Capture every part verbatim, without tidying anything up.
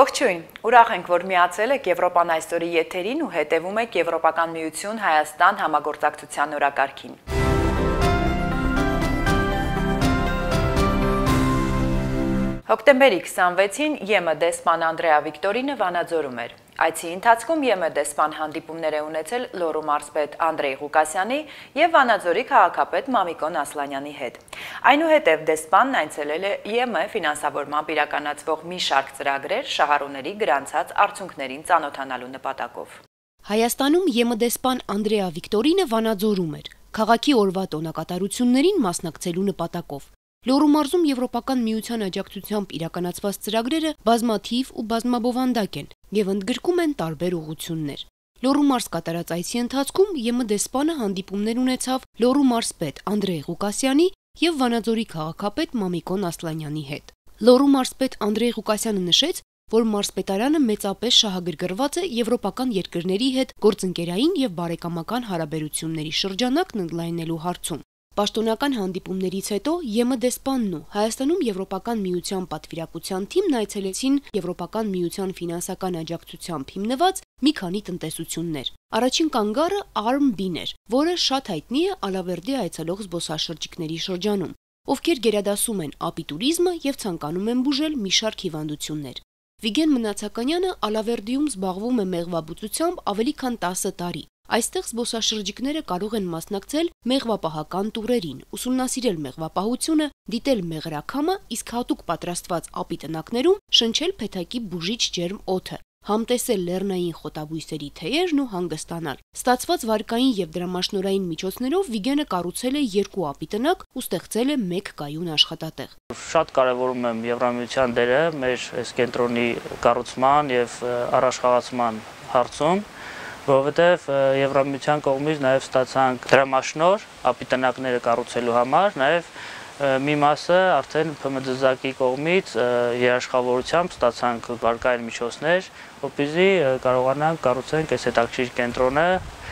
Ողջույն, ուրախ ենք, որ միացել եք Եվրոպան այսօրի եթերին ու հետևում եք Եվրոպական միություն Հայաստան համագործակցության օրակարգին։ Հոկտեմբերի քսանվեցին ԵՄ դեսպան Անդրեա Վիկտորինը Վանաձորում էր։ Այցի ընթացքում ԵՄ դեսպան հանդիպումներ է ունեցել Լոռու մարզպետ Անդրեյ Ղուկասյանի և Վանաձորի քաղաքապետ Մամիկոն Ասլանյանի հետ։ Այնուհետև դեսպանն այցելել է ԵՄ ֆինանսավորմամբ իրականացվող մի շարք ծրագրեր շահառուների գրանցած արդյունքներին ծանոթանալու նպատակով։ Հայաստանում ԵՄ դեսպան Անդրեա Վիկտորինը Վանաձորում էր, քաղաքի օրվա տոնակատարություններին մասնակցելու նպատակով։ Լոռու մարզում Եվրոպական միության աջակցությամբ իրականացված ծրագրերը բազմաթիվ ու բազմաբովանդակ են և ընդգրկում են տարբեր ուղղություններ։ Լոռու մարզ կատարած այցի ընթացքում ԵՄ դեսպանը հանդիպումներ ունեցավ Լոռու մարզպետ Անդրեյ Ղուկասյանի և Վանաձորի քաղաքապետ Մամիկոն Ասլանյանի հետ։ Լոռու մարզպետ Անդրեյ Ղուկասյանը նշեց, որ մարզպետարանը մեծապես շահագրգռված է եվրոպական երկրների հետ գործընկերային և բարեկամական հարաբերությունների շրջանակն ընդլայնելու հարցում։ Պաշտոնական հանդիպումներից հետո ԵՄ դեսպանն ու Հայաստանում Եվրոպական միության պատվիրակության թիմն այցելեցին Եվրոպական միության ֆինանսական աջակցությամբ հիմնված մի քանի տնտեսություններ։ Առաջին կանգառը Արմ-Բին էր, որը շատ հայտնի է Ալավերդի այցելող զբոսաշրջիկների շրջանում, ովքեր գերադասում են ապիտուրիզմը և ցանկանում են բուժել մի շարք հիվանդություններ։ Վիգեն Մնացականյանը Ալավերդիում զբաղվում է մեղվաբուծությամբ ավելի քան տասը տարի։ Այստեղ զբոսաշրջիկները կարող են մասնակցել մեղվապահական տուրերին, ուսումնասիրել մեղվապահությունը, դիտել մեղրաքամը, իսկ հատուկ պատրաստված ապի տնակներում շնչել փեթակի բուժիչ ջերմ օդը, համտեսել լեռնային խոտաբույսերի թեյերն ու հանգստանալ։ Ստացված վարկային և դրամաշնորհային միջոցներով Վիգենը կառուցել է երկու ապի տնակ ու ստեղծել է մեկ կայուն աշխատատեղ։ Շատ կարևորում եմ Եվրամիության դերը մեր այս կենտրոնի կառուցման և առաջխաղացման հարցում, որովհետև Եվրամիության կողմից նաև ստացանք դրամաշնոր ապի տնակները կառուցելու համար, նաև մի մասը արդեն ՓՄԴԶԱԿ-ի կողմից երաշխավորությամբ ստացանք վարկային միջոցներ, որպեսզի կարողանանք կառուցենք այս հետաքրքիր կենտրոնը,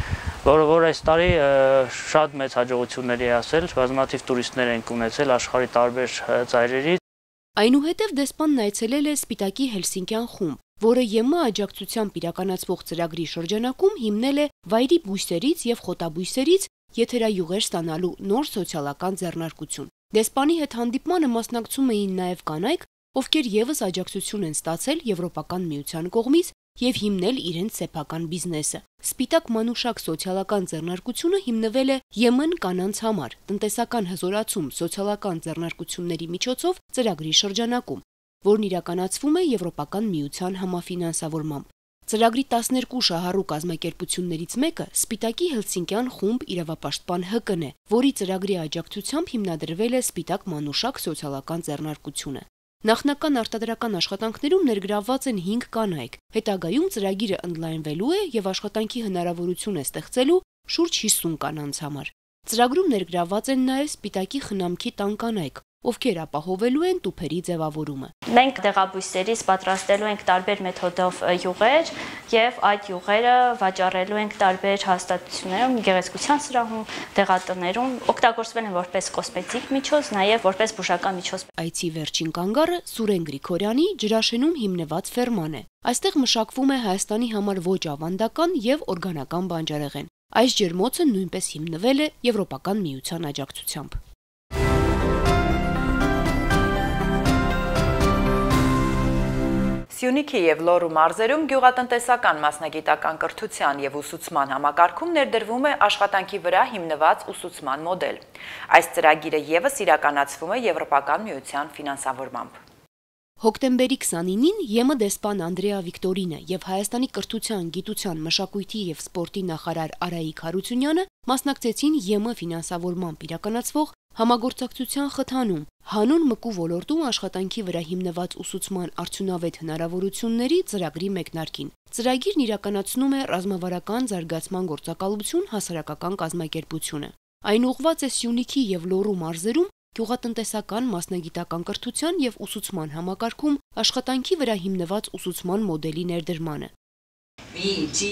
որը որ այս տարի շատ մեծ հաջողությունների է հասել, բազմաթիվ տուրիստներ ենք ունեցել աշխարհի տարբեր ծայրերից։ Այնուհետև դեսպանն այցելել է Սպիտակի Հելսինկյան խումբ, որը ԵՄ աջակցությամբ իրականացվող ծրագրի շրջանակում հիմնել է վայրի բույսերից և խոտաբույսերից եթերայուղեր ստանալու նոր սոցիալական ձեռնարկություն։ Դեսպանի հետ հանդիպմանը մասնակցում էին նաև կանայք, ովքեր ևս աջակցություն են ստացել Եվրոպական միության կողմից և հիմնել իրենց սեփական բիզնեսը։ Սպիտակ մանուշակ սոցիալական ձեռնարկությունը հիմնվել է ԵՄ-ն կանանց համար տնտեսական հզորացում սոցիալական ձեռնարկությունների միջոցով ծրագրի շրջանակում, որն իրականացվում է Եվրոպական միության համաֆինանսավորմամբ։ Ծրագրի տասներկու շահառու կազմակերպություններից մեկը Սպիտակի Հելսինկյան խումբ իրավապաշտպան Հ Կ Ն է, որի ծրագրի աջակցությամբ հիմնադրվել է Սպիտակ մանուշակ սոցիալական ձեռնարկությունը։ Նախնական արտադրական աշխատանքներում ներգրավված են հինգ կանայք։ Հետագայում ծրագիրը ընդլայնվելու է և աշխատանքի հնարավորություն է ստեղծելու շուրջ հիսուն կանանց համար։ Ծրագրում ներգրավված են նաև Սպիտակի խնամքի տան կանայք, ովքեր ապահովելու են տուփերի ձևավորումը։ Մենք դեղաբույսերից պատրաստելու ենք տարբեր մեթոդով յուղեր և այդ յուղերը վաճառելու ենք տարբեր հաստատություններում, գեղեցկության սրահում, դեղատներում, օգտագործվել են որպես կոսմետիկ միջոց, նաև որպես բուժական միջոց։ Այցի վերջին կանգառը Սուրեն Գրիգորյանի ջրաշենում հիմնված ֆերման է։ Այստեղ մշակվում է Հայաստանի համար ոչ ավանդական և օրգանական բանջարեղեն։ Այս ջերմոցը նույնպես հիմնվել է Եվրոպական միության աջակցությամբ։ Սյունիքի և Լոռու մարզերում գյուղատնտեսական մասնագիտական կրթության և ուսուցման համակարգում ներդրվում է աշխատանքի վրա հիմնված ուսուցման մոդել։ Այս ծրագիրը ևս իրականացվում է Եվրոպական միության ֆինանսավորմամբ։ Հոկտեմբերի քսանինին ԵՄ դեսպան Անդրեա Վիկտորինը և Հայաստանի կրթության, գիտության, մշակույթի և սպորտի նախարար Արայիկ Հարությունյանը մասնակցեցին ԵՄ ֆինանսավորմամբ իրականացվող համագործակցության խթանում հանուն մկու ոլորտում աշխատանքի վրա հիմնված ուսուցման արդյունավետ հնարավորությունների ծրագրի մեկնարկին։ Ծրագիրն իրականացնում է ռազմավարական զարգացման գործակալություն հասարակական կազմակերպությունը։ Այն ուղղված է Սյունիքի և Լոռու մարզերում գյուղատնտեսական մասնագիտական կրթության և ուսուցման համակարգում աշխատանքի վրա հիմնված ուսուցման մոդելի ներդրմանը։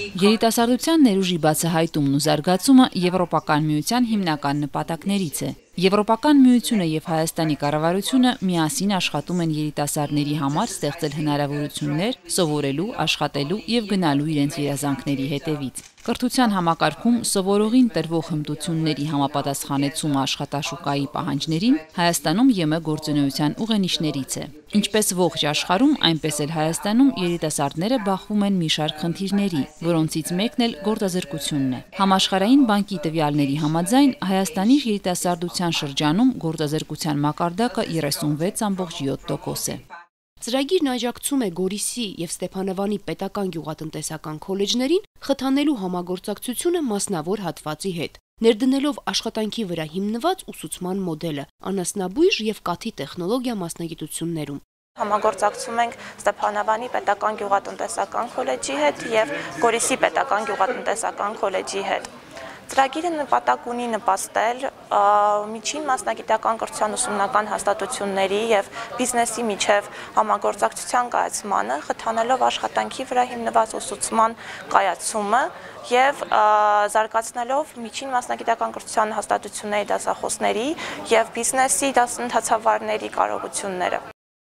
Երիտասարդության ներուժի բացահայտումն ու զարգացումը Եվրոպական միության հիմնական նպատակներից է։ Եվրոպական միությունը եւ Հայաստանի կառավարությունը միասին աշխատում են երիտասարդների համար ստեղծել հնարավորություններ սովորելու, աշխատելու եւ գնալու իրենց երազանքների հետևից։ Կրթության համակարգում սովորողին տրվող հմտությունների համապատասխանեցումը աշխատաշուկայի պահանջներին Հայաստանում ԵՄ գործունեության ուղենիշներից է։ Ինչպես ողջ աշխարհում, այնպես էլ Հայաստանում երիտասարդները բախվում են մի շարք խնդիրների, որոնցից մեկն էլ գործազրկությունն է։ Համաշխարհային բանկի տվյալների համաձայն Հայաստանի երիտասարդության շրջանում գործազրկության մակարդակը երեսունվեց ամբողջ յոթ տոկոս է։ Ծրագիրն աջակցում է Գորիսի եւ Ստեփանավանի պետական գյուղատնտեսական քոլեջներին խթանելու համագործակցությունը մասնավոր հատվածի հետ, ներդնելով աշխատանքի վրա հիմնված ուսուցման մոդելը, անասնաբույժ եւ կաթի տեխնոլոգիա մասնագիտություններում։ Համագործակցում ենք Ստեփանավանի պետական գյուղատնտեսական քոլեջի հետ եւ Գորիսի պետական գյուղատնտեսական քոլեջի հետ։ Ծրագիրը նպատակ ունի նպաստել միջին մասնագիտական կրթության ուսումնական հաստատությունների եւ բիզնեսի միջև համագործակցության կայացմանը, խթանելով աշխատանքի վրա հիմնված ուսուցման կայացումը եւ զարգացնելով միջին մասնագիտական կրթության հաստատությունների դասախոսների եւ բիզնեսի դասընթացավարների կարողությունները։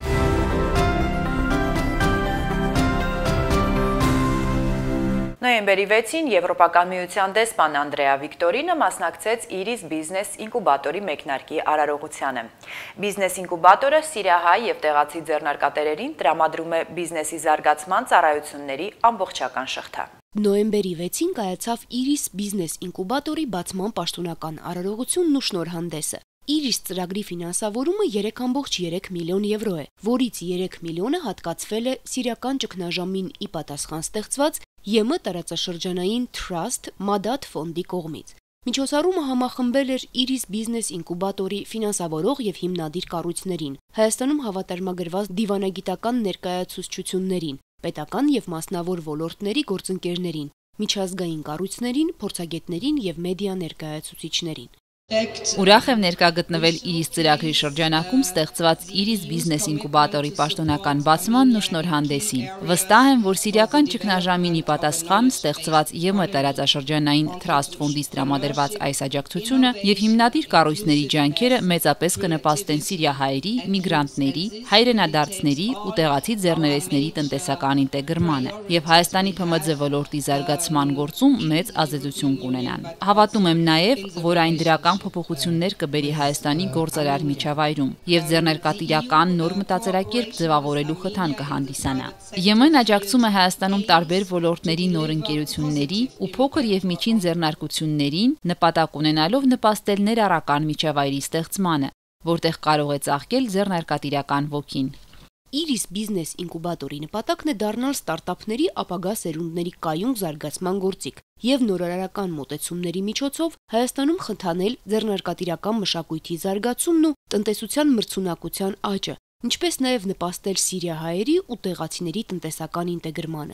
Նոյեմբերի վեցին Եվրոպական միության դեսպան Անդրեա Վիկտորինը մասնակցեց Iris Business ինկուբատորի մեկնարկի արարողությանը։ Բիզնես ինկուբատորը սիրիահայ եւ տեղացի ձեռնարկատերերին տրամադրում է բիզնեսի զարգացման ծառայությունների ամբողջական շղթա։ Նոյեմբերի վեցին կայացավ Iris Business ինկուբատորի բացման պաշտոնական արարողությունն ու շնորհանդեսը։ Iris ծրագրի ֆինանսավորումը երեք կόμma երեք միլիոն եվրո է, որից երեք միլիոնը հատկացվել է սիրիական ճգնաժամին ի պատասխան ստեղծված ԵՄ տարածաշրջանային Trust Madat ֆոնդի կողմից։ Միջոցառումը համախմբել էր Iris Business ինկուբատորի ֆինանսավորող եւ հիմնադիր կառույցներին, Հայաստանում հավատարմագրված դիվանագիտական ներկայացուցչություններին, պետական եւ մասնավոր ոլորտների գործընկերներին, միջազգային կառույցներին, փորձագետներին եւ մեդիա ներկայացուցիչներին։ Ուրախ եմ ներկա գտնվել Iris ծրագրի շրջանակում ստեղծված Iris Business ինկուբատորի պաշտոնական բացմանն ու շնորհանդեսին։ Վստահ եմ, որ սիրիական ճգնաժամին ի պատասխան ստեղծված ԵՄ տարածաշրջանային Trust ֆոնդից տրամադրված այս աջակցությունը եւ հիմնադիր կառույցների ջանքերը մեծապես կնպաստեն սիրիահայերի, միգրանտների, հայրենադարձների ու տեղացի ձեռներեցների տնտեսական ինտեգրմանը եւ Հայաստանի Փ M Ծ ոլորտի զարգացման գործում մեծ ազդեցություն կունենան։ Հավատում եմ նաեւ, որ այն դրական փոփոխություններ կբերի Հայաստանի գործարար միջավայրում եւ ձեռներկատիրական նոր մտածելակերպ ձևավորելու խթան կհանդիսանա։ ԵՄ-ն աջակցում է Հայաստանում տարբեր ոլորտների նոր ընկերությունների ու փոքր եւ միջին ձեռնարկություններին, նպատակ ունենալով նպաստել ներառական միջավայրի ստեղծմանը, որտեղ կարող է ծաղկել ձեռնարկատիրական ոգին։ Iris Business ինկուբատորի նպատակն է դառնալ ստարտափների ապագա սերունդների կայուն զարգացման գործիք եւ նորարարական մոտեցումների միջոցով Հայաստանում խթանել ձեռնարկատիրական մշակույթի զարգացումն ու տնտեսության մրցունակության աճը, ինչպես նաեւ նպաստել սիրիահայերի ու տեղացիների տնտեսական ինտեգրմանը։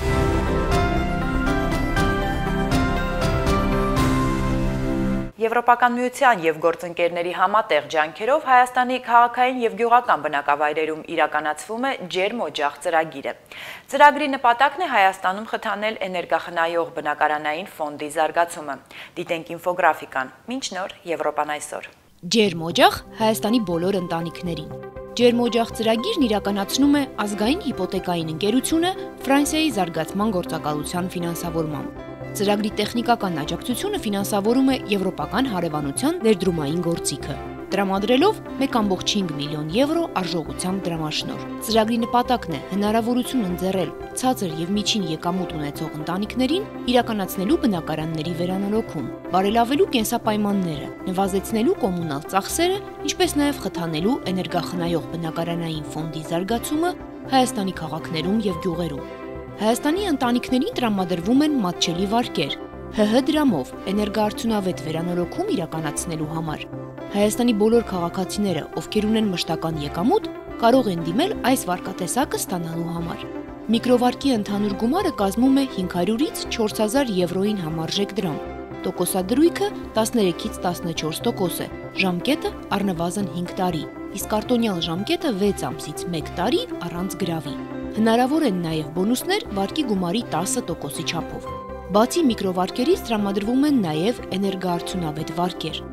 Եվրոպական միության եւ գործընկերների համատեղ ջանքերով Հայաստանի քաղաքային եւ գյուղական բնակավայրերում իրականացվում է ջերմօջախ ծրագիրը։ Ծրագրի նպատակն է Հայաստանում խթանել էներգախնայող բնակարանային ֆոնդի զարգացումը։ Դիտենք ինֆոգրաֆիկան։ Մինչ նոր Եվրոպան այսօր։ Ջերմօջախ Հայաստանի բոլոր ընտանիքներին։ Ջերմօջախ ծրագիրն իրականացնում է ազգային հիպոթեկային ընկերությունը Ֆրանսիայի զարգացման գործակալության ֆինանսավորմամբ։ Ծրագրի տեխնիկական աջակցությունը ֆինանսավորում է Եվրոպական հարևանության ներդրումային գործիքը, տրամադրելով մեկ կόμma չինգ միլիոն եվրո արժողությամբ դրամաշնոր։ Ծրագրի նպատակն է հնարավորություն ընձեռել ցածր եւ միջին եկամուտ ունեցող ընտանիքներին իրականացնելու բնակարանների վերանորոգում, բարելավելու կենսապայմանները, նվազեցնելու կոմունալ ծախսերը, ինչպես նաեւ խթանելու էներգախնայող բնակարանային ֆոնդի զարգացումը Հայաստանի քաղաքներում եւ գյուղերում։ Հայաստանի ընտանիքներին տրամադրվում են մատչելի վարկեր, ՀՀ դրամով էներգոարդյունավետ վերանորոգում իրականացնելու համար։ Հայաստանի բոլոր քաղաքացիները, ովքեր ունեն մշտական եկամուտ, կարող են դիմել այս վարկատեսակը ստանալու համար։ Միկրովարկի ընդհանուր գումարը կազմում է հինգ հարյուրից չորս հազար եվրոին համարժեք դրամ։ Տոկոսադրույքը տասներեքից տասնչորս տոկոս է, ժամկետը առնվազն հինգ տարի, իսկ արտոնյալ ժամկետը վեց ամսից մեկ տարի առանց գրավի։ Հնարավոր են նաև բոնուսներ վարկի գումարի տասը տոկոսի չափով։ Բացի միկրովարկերից տրամադրվում են նաև էներգոարդյունավետ վարկեր։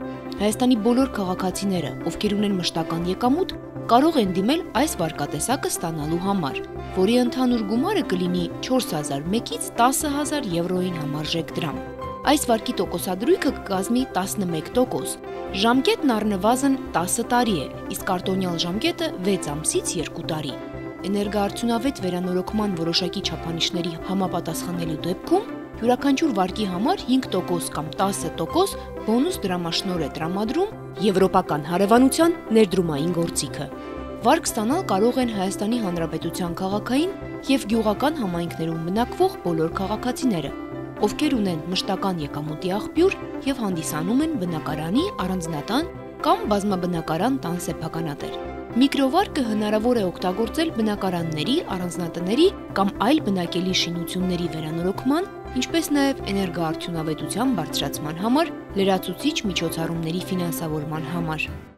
Հայաստանի բոլոր քաղաքացիները, ովքեր ունեն մշտական եկամուտ, կարող են դիմել այս վարկատեսակը ստանալու համար, որի ընդհանուր գումարը կլինի չորս հազար մեկից տասը հազար եվրոյին համարժեք դրամ։ Այս վարկի տոկոսադրույքը կկազմի տասնմեկ տոկոս։ Ժամկետն առնվազն տասը տարի է, իսկ արտոնյալ ժամկետը վեց ամսից երկու տարի։ Էներգոարդյունավետ վերանորոգման որոշակի չափանիշների համապատասխանելու դեպքում յուրաքանչյուր վարկի համար հինգ տոկոս կամ տասը տոկոս բոնուս դրամաշնորհ է տրամադրում Եվրոպական հարևանության ներդրումային գործիքը։ Վարկ ստանալ կարող են Հայաստանի Հանրապետության քաղաքային եւ գյուղական համայնքներում բնակվող բոլոր քաղաքացիները, ովքեր ունեն մշտական եկամուտի աղբյուր եւ հանդիսանում են բնակարանի, առանձնատան կամ բազմաբնակարան տան սեփականատեր։ Միկրովարկը հնարավոր է օգտագործել բնակարանների, առանձնատների կամ այլ բնակելի շինությունների վերանորոգման, ինչպես նաև էներգոարդյունավետության բարձրացման համար, լրացուցիչ միջոցառումների ֆինանսավորման համար։